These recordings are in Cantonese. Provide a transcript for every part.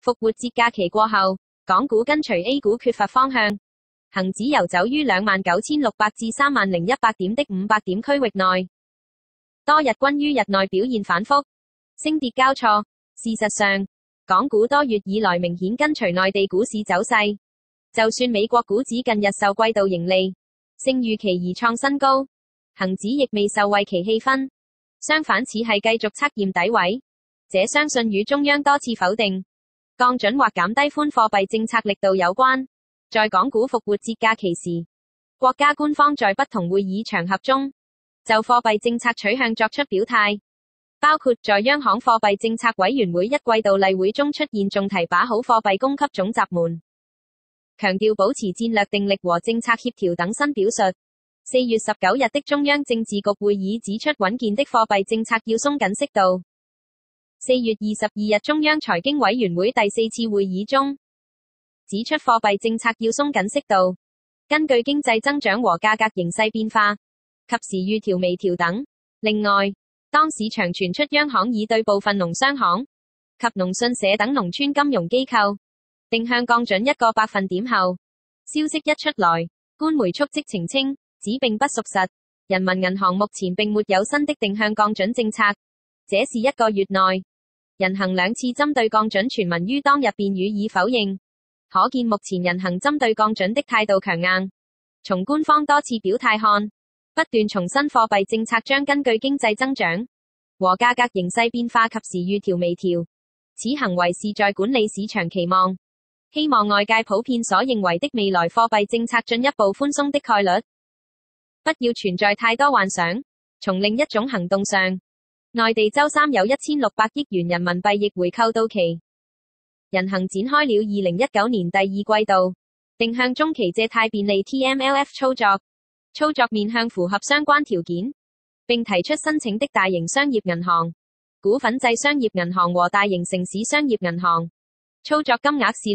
復活節假期過後，港股跟隨 A 股缺乏方向，恒指游走於29,600至30,100點的500點區域內，多日均於日內表現反覆，升跌交錯。事實上，港股多月以來明顯跟隨內地股市走勢，就算美國股指近日受季度盈利勝預期而創新高，恒指亦未受惠其氣氛，相反似係繼續測驗底位，這相信與中央多次否定降準或減低寬貨幣政策力度有關。在港股復活節假期時，國家官方在不同會議場合中就貨幣政策取向作出表態，包括在央行貨幣政策委員會一季度例會中出現重提把好貨幣供給總閘門，強調保持戰略定力和政策協調等新表述。4月19日的中央政治局會議指出，穩健的貨幣政策要鬆緊適度。4月22日中央財經委員會第4次會議中指出，貨幣政策要鬆緊適度，根據經濟增長和價格形勢變化，及時預調微調等。另外，當市場傳出央行已對部分農商行及農信社等農村金融機構定向降準1個百分點後，消息一出來，官媒迅即澄清，指並不屬實。人民銀行目前並沒有新的定向降準政策，這是1個月內人行2次針對降準傳聞於當日便予以否認，可見目前人行針對降準的態度強硬。從官方多次表態看，不斷重申貨幣政策將根據經濟增長和價格形勢變化及時預調微調，此行為是在管理市場期望，希望外界普遍所認為的未來貨幣政策進一步寬鬆的概率不要存在太多幻想。從另一種行動上，內地周三有1600億元人民幣逆回購到期，人行展開了2019年第2季度定向中期借貸便利 TMLF 操作面向符合相關條件並提出申請的大型商業銀行、股份制商業銀行和大型城市商業銀行，操作金額是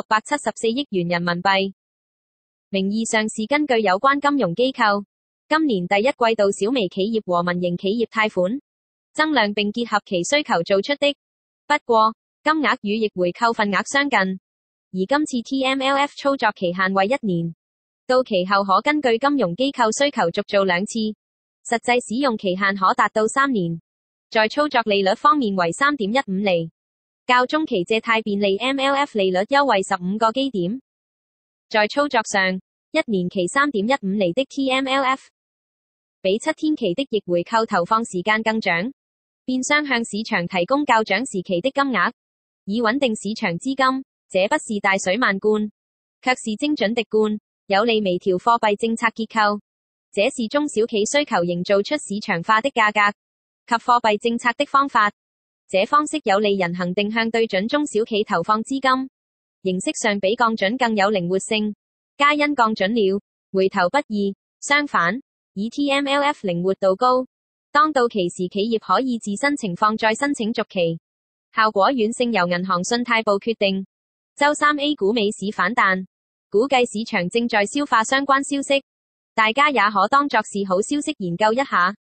2674億元人民幣。名義上是根據有關金融機構今年第1季度小微企業和民營企業貸款增量並結合其需求做出的，不過金額與逆回購份額相近，而今次 TMLF 操作期限為1年，到期後可根據金融機構需求續做2次，實際使用期限可達到3年。在操作利率方面為 3.15 厘，較中期借貸便利 MLF 利率優惠15個基點。在操作上，1年期 3.15 厘的 TMLF 比7天期的逆回購投放時間更長，變相向市場提供較長時期的金額，以穩定市場資金。這不是大水漫灌，卻是精準滴灌，有利微調貨幣政策結構。這是中小企需求營造出市場化的價格及貨幣政策的方法。這方式有利人行定向對準中小企投放資金，形式上比降準更有靈活性。皆因降準了，回頭不易。相反，以 TMLF 靈活度高，當到期時企業可以自身情況再申請續期，效果遠勝由銀行信貸部決定。周三 A 股美市反彈，估計市場正在消化相關消息，大家也可當作是好消息研究一下。